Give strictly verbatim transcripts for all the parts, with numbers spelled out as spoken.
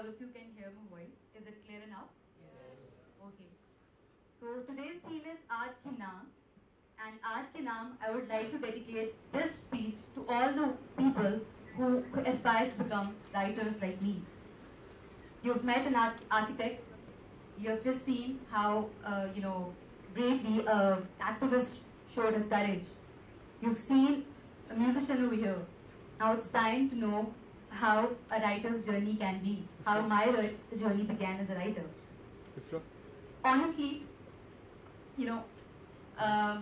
all of you can hear my voice. Is it clear enough? Yes. Okay. So today's theme is Aaj Ke Naam. And Aaj Ke Naam, I would like to dedicate this speech to all the people who, who aspire to become writers like me. You've met an art architect. You have just seen how, uh, you know, bravely an activist showed her courage. You've seen a musician over here. Now it's time to know how a writer's journey can be, how my journey began as a writer. Honestly, you know, uh,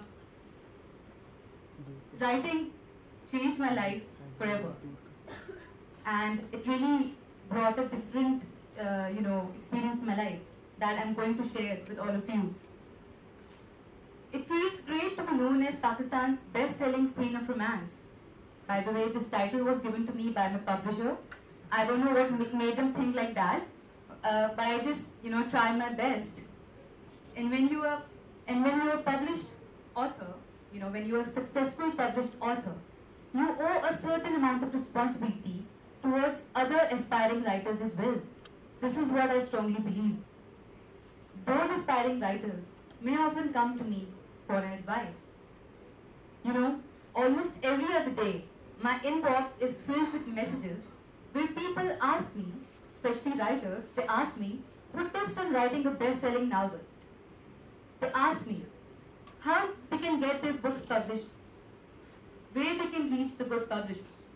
writing changed my life forever. And it really brought a different, uh, you know, experience in my life that I'm going to share with all of you. It feels great to be known as Pakistan's best-selling queen of romance. By the way, this title was given to me by my publisher. I don't know what made them think like that, uh, but I just, you know, try my best. And when you are, and when you are a published author, you know, when you are a successful published author, you owe a certain amount of responsibility towards other aspiring writers as well. This is what I strongly believe. Those aspiring writers may often come to me for an advice. You know, almost every other day, my inbox is filled with messages where people ask me, especially writers, they ask me for tips on writing a best-selling novel. They ask me how they can get their books published, where they can reach the good publishers.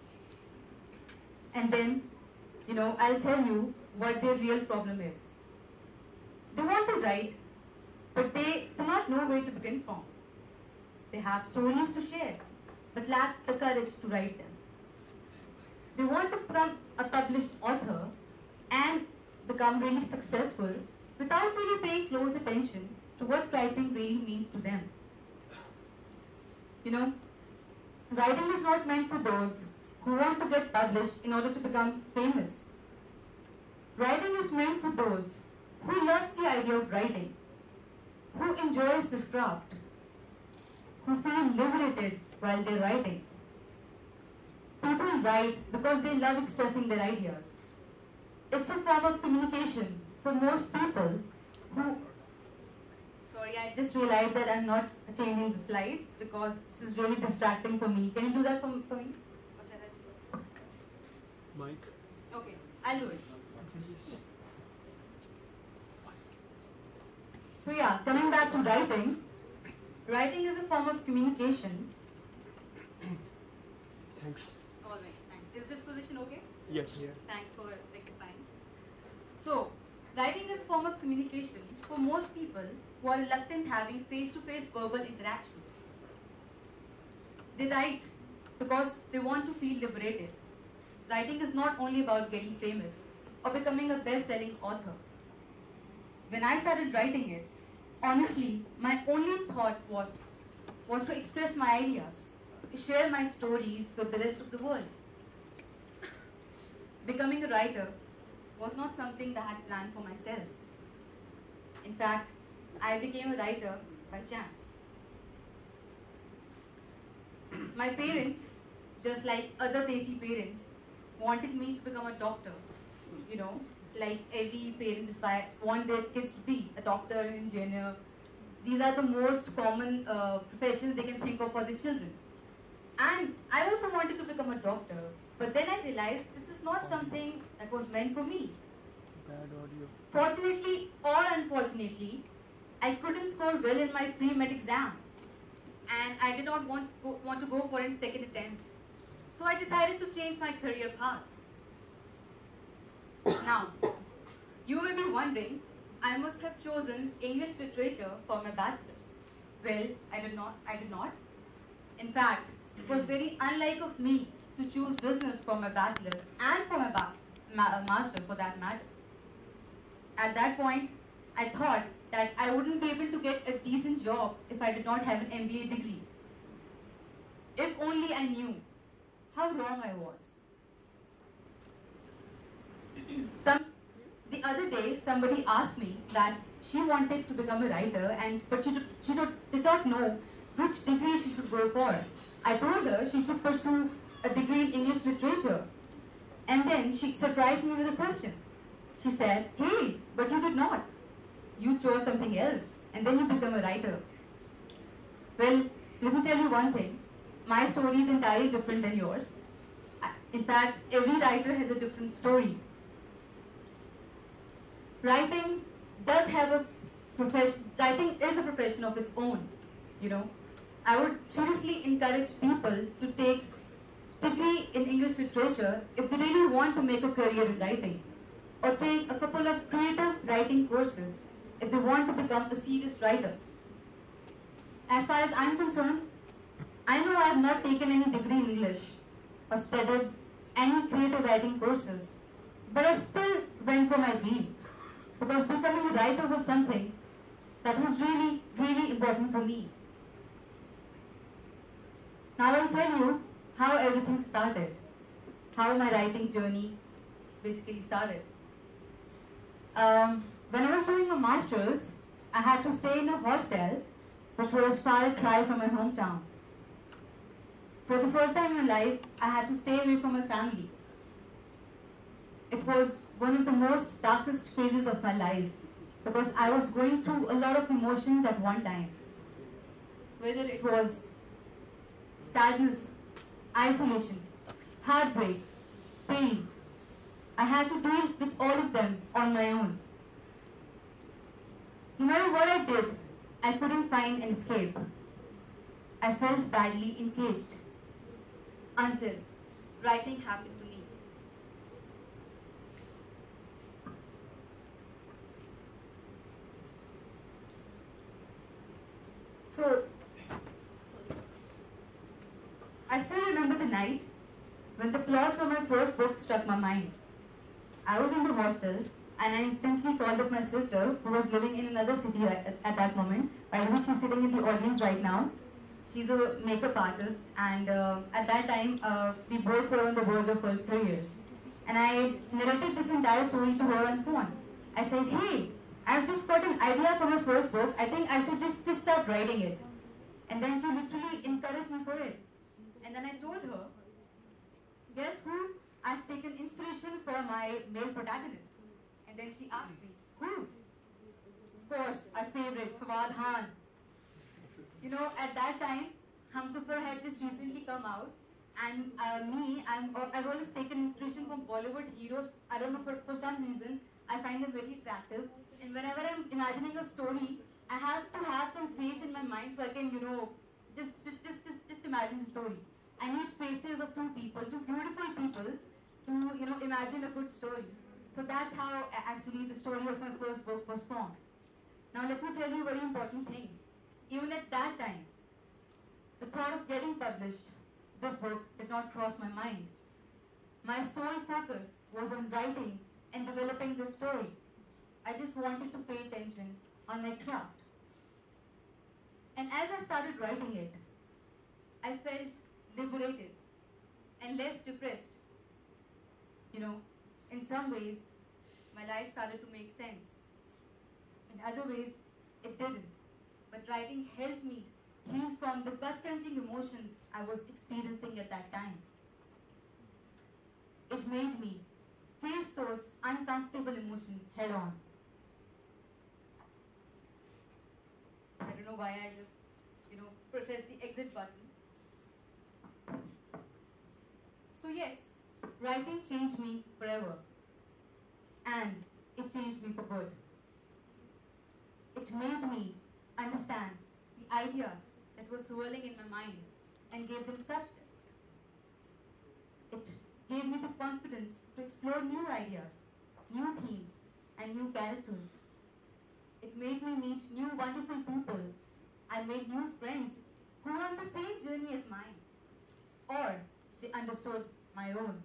And then, you know, I'll tell you what their real problem is. They want to write, but they do not know where to begin from. They have stories to share, but lack the courage to write them. They want to become a published author and become really successful without really paying close attention to what writing really means to them. You know, writing is not meant for those who want to get published in order to become famous. Writing is meant for those who loves the idea of writing, who enjoys this craft, who feel liberated while they're writing. People write because they love expressing their ideas. It's a form of communication for most people who... Sorry, I just realized that I'm not changing the slides because this is really distracting for me. Can you do that for, for me? Or shall I do it? Mike. Okay, I'll do it. So yeah, coming back to writing, writing is a form of communication. Thanks. All right, thanks. Is this position okay? Yes. yes. Thanks for rectifying. So, writing is a form of communication for most people who are reluctant having face-to-face verbal interactions. They write because they want to feel liberated. Writing is not only about getting famous or becoming a best-selling author. When I started writing it, honestly, my only thought was, was to express my ideas, to share my stories with the rest of the world. Becoming a writer was not something that I had planned for myself. In fact, I became a writer by chance. My parents, just like other Desi parents, wanted me to become a doctor. You know, like every parent aspire, want their kids to be a doctor, an engineer. These are the most common uh, professions they can think of for their children. And I also wanted to become a doctor, but then I realized this is not something that was meant for me. Bad audio. Fortunately or unfortunately, I couldn't score well in my pre-med exam, and I did not want, go, want to go for a second attempt. So I decided to change my career path. Now, you may be wondering, I must have chosen English literature for my bachelor's. Well, I did not. I did not. In fact, it was very unlike of me to choose business for my bachelor's and for my ba ma master for that matter. At that point, I thought that I wouldn't be able to get a decent job if I did not have an M B A degree. If only I knew how wrong I was. Some, the other day, somebody asked me that she wanted to become a writer, and but she, she did not know which degree she should go for. I told her she should pursue a degree in English literature. And then she surprised me with a question. she said, hey, but you did not. You chose something else, and then you become a writer. Well, let me tell you one thing. My story is entirely different than yours. In fact, every writer has a different story. Writing does have a profession, writing is a profession of its own, you know. I would seriously encourage people to take degree in English literature if they really want to make a career in writing, or take a couple of creative writing courses if they want to become a serious writer. As far as I'm concerned, I know I have not taken any degree in English or studied any creative writing courses, but I still went for my dream, because becoming a writer was something that was really, really important for me. Now I'll tell you how everything started, how my writing journey basically started. Um, when I was doing my master's, I had to stay in a hostel, which was far a cry from my hometown. For the first time in my life, I had to stay away from my family. It was one of the most darkest phases of my life, because I was going through a lot of emotions at one time. Whether it was sadness, isolation, heartbreak, pain, I had to deal with all of them on my own. No matter what I did, I couldn't find an escape. I felt badly encaged, until writing happened to me. So, I still remember the night when the plot for my first book struck my mind. I was in the hostel, and I instantly called up my sister, who was living in another city at, at that moment. By the way, she's sitting in the audience right now. She's a makeup artist, and uh, at that time, uh, we both were on the verge of our careers. And I narrated this entire story to her on phone. I said, hey, I've just got an idea for my first book. I think I should just, just start writing it. And then she literally encouraged me for it. And then I told her, guess who I've taken inspiration for my male protagonist? And then she asked me, who? Of course, our favorite, Fawad Khan. You know, at that time, Humsafar had just recently come out, and uh, me, I'm, I've always taken inspiration from Bollywood heroes. I don't know, for, for some reason, I find them very attractive. And whenever I'm imagining a story, I have to have some face in my mind so I can, you know, just, just, just, just, just imagine the story. I need faces of two people, two beautiful people, to, you know, imagine a good story. So that's how actually the story of my first book was formed. Now let me tell you a very important thing. Even at that time, the thought of getting published, this book did not cross my mind. My sole focus was on writing and developing the story. I just wanted to pay attention on my craft. And as I started writing it, I felt liberated and less depressed. You know, in some ways, my life started to make sense. In other ways, it didn't. But writing helped me heal from the gut-wrenching emotions I was experiencing at that time. It made me face those uncomfortable emotions head on. I don't know why I just, you know, pressed the exit button. So yes, writing changed me forever. And it changed me for good. It made me understand the ideas that were swirling in my mind and gave them substance. It gave me the confidence to explore new ideas, new themes, and new characters. It made me meet new wonderful people. I made new friends who were on the same journey as mine, or they understood my own.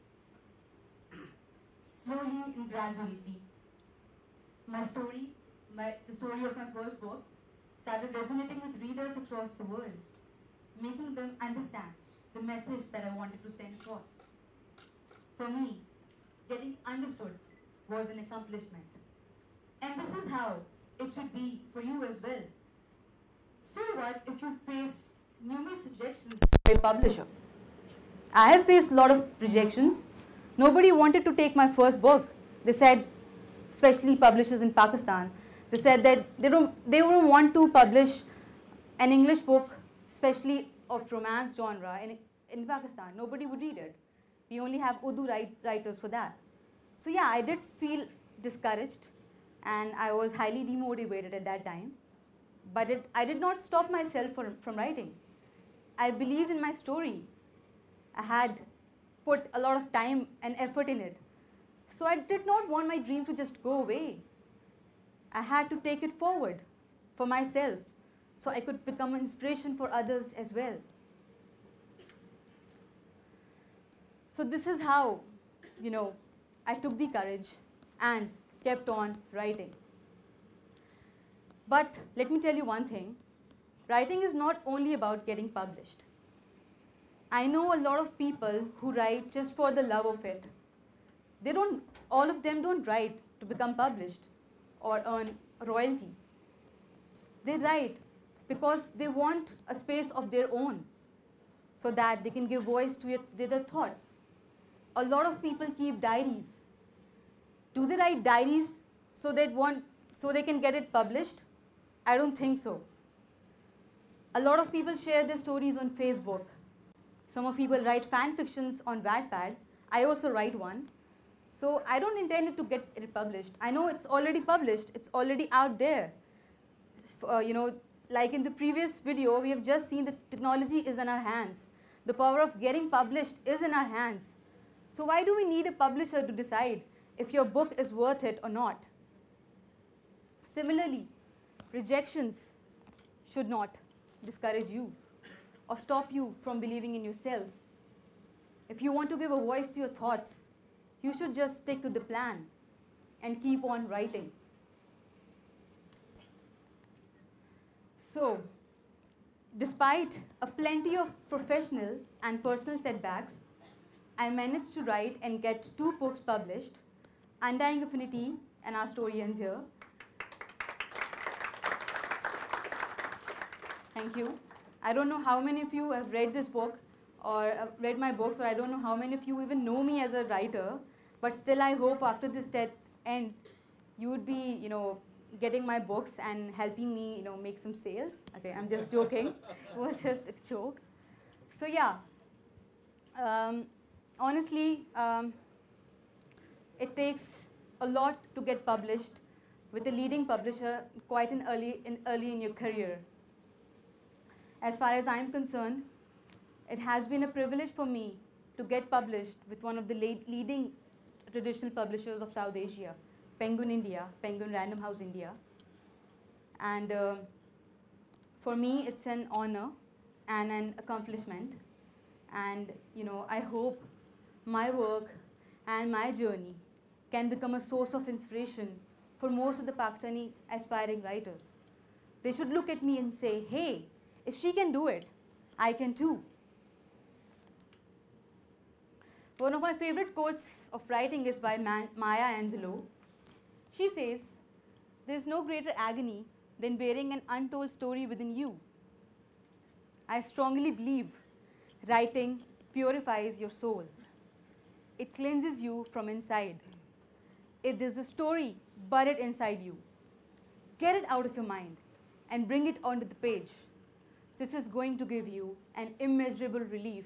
Slowly and gradually, my story, my, the story of my first book, started resonating with readers across the world, making them understand the message that I wanted to send across. For me, getting understood was an accomplishment. And this is how it should be for you as well. So what if you faced numerous rejections from a publisher? I have faced a lot of rejections. Nobody wanted to take my first book. They said, especially publishers in Pakistan. They said that they don't, they don't want to publish an English book, especially of romance genre, in, in Pakistan. Nobody would read it. We only have Urdu write, writers for that. So yeah, I did feel discouraged, and I was highly demotivated at that time. But it, I did not stop myself from, from writing. I believed in my story. I had put a lot of time and effort in it. So I did not want my dream to just go away. I had to take it forward for myself so I could become an inspiration for others as well. So this is how, you know, I took the courage and kept on writing. But let me tell you one thing. Writing is not only about getting published. I know a lot of people who write just for the love of it. They don't, all of them don't write to become published or earn royalty. They write because they want a space of their own so that they can give voice to it, their thoughts. A lot of people keep diaries. Do they write diaries so they want, so they can get it published? I don't think so. A lot of people share their stories on Facebook. Some of people write fan fictions on Wattpad. I also write one. So I don't intend it to get it published. I know it's already published. It's already out there. Uh, you know, like in the previous video, we have just seen that technology is in our hands. The power of getting published is in our hands. So why do we need a publisher to decide if your book is worth it or not? Similarly, rejections should not discourage you or stop you from believing in yourself. If you want to give a voice to your thoughts, you should just stick to the plan and keep on writing. So, despite a plenty of professional and personal setbacks, I managed to write and get two books published, Undying Affinity and Our Story Ends Here. Thank you. I don't know how many of you have read this book or uh, read my books, or I don't know how many of you even know me as a writer, but still I hope after this TED ends, you would be, you know, getting my books and helping me, you know, make some sales. Okay, I'm just joking. It was just a joke. So yeah, um, honestly, um, it takes a lot to get published with a leading publisher quite in early, in early in your career. As far as I'm concerned, it has been a privilege for me to get published with one of the leading traditional publishers of South Asia, Penguin India, Penguin Random House India. And uh, for me, it's an honor and an accomplishment. And you know, I hope my work and my journey can become a source of inspiration for most of the Pakistani aspiring writers. They should look at me and say, hey, if she can do it, I can too. One of my favorite quotes of writing is by Man Maya Angelou. She says, there's no greater agony than bearing an untold story within you. I strongly believe writing purifies your soul. It cleanses you from inside. If there's a story buried inside you, get it out of your mind and bring it onto the page. This is going to give you an immeasurable relief.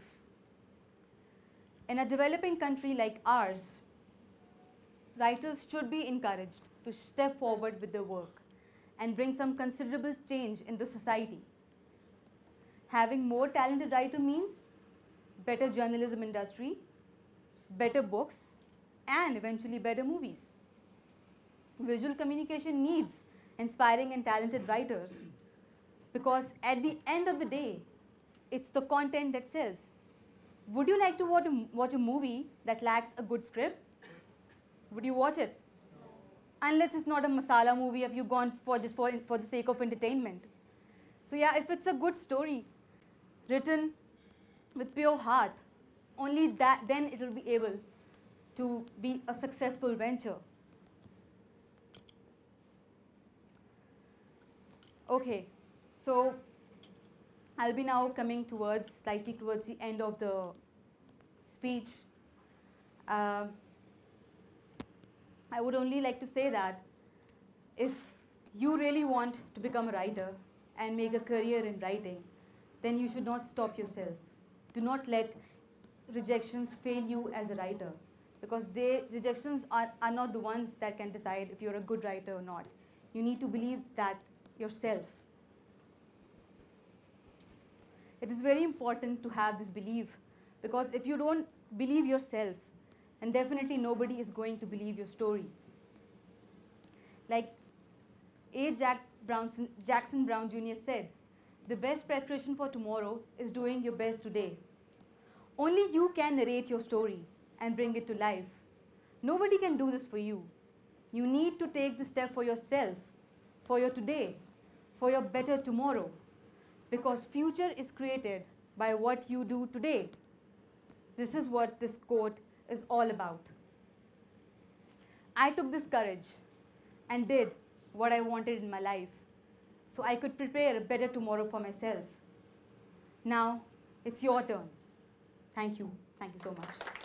In a developing country like ours, writers should be encouraged to step forward with their work and bring some considerable change in the society. Having more talented writers means better journalism industry, better books, and eventually better movies. Visual communication needs inspiring and talented writers, because at the end of the day, it's the content that sells. Would you like to watch a, watch a movie that lacks a good script? Would you watch it? Unless it's not a masala movie, if you've gone for just for, for the sake of entertainment. So yeah, if it's a good story, written with pure heart, only that, then it will be able to be a successful venture. Okay, so I'll be now coming towards, slightly towards the end of the speech. Um, I would only like to say that if you really want to become a writer and make a career in writing, then you should not stop yourself. Do not let rejections fail you as a writer, because they, rejections are, are not the ones that can decide if you're a good writer or not. You need to believe that yourself. It is very important to have this belief, because if you don't believe yourself, then definitely nobody is going to believe your story. Like A. Jack Brownson, Jackson Brown Junior said, the best preparation for tomorrow is doing your best today. Only you can narrate your story and bring it to life. Nobody can do this for you. You need to take the step for yourself, for your today, for your better tomorrow. Because future is created by what you do today. This is what this quote is all about. I took this courage and did what I wanted in my life, so I could prepare a better tomorrow for myself. Now, it's your turn. Thank you. Thank you so much.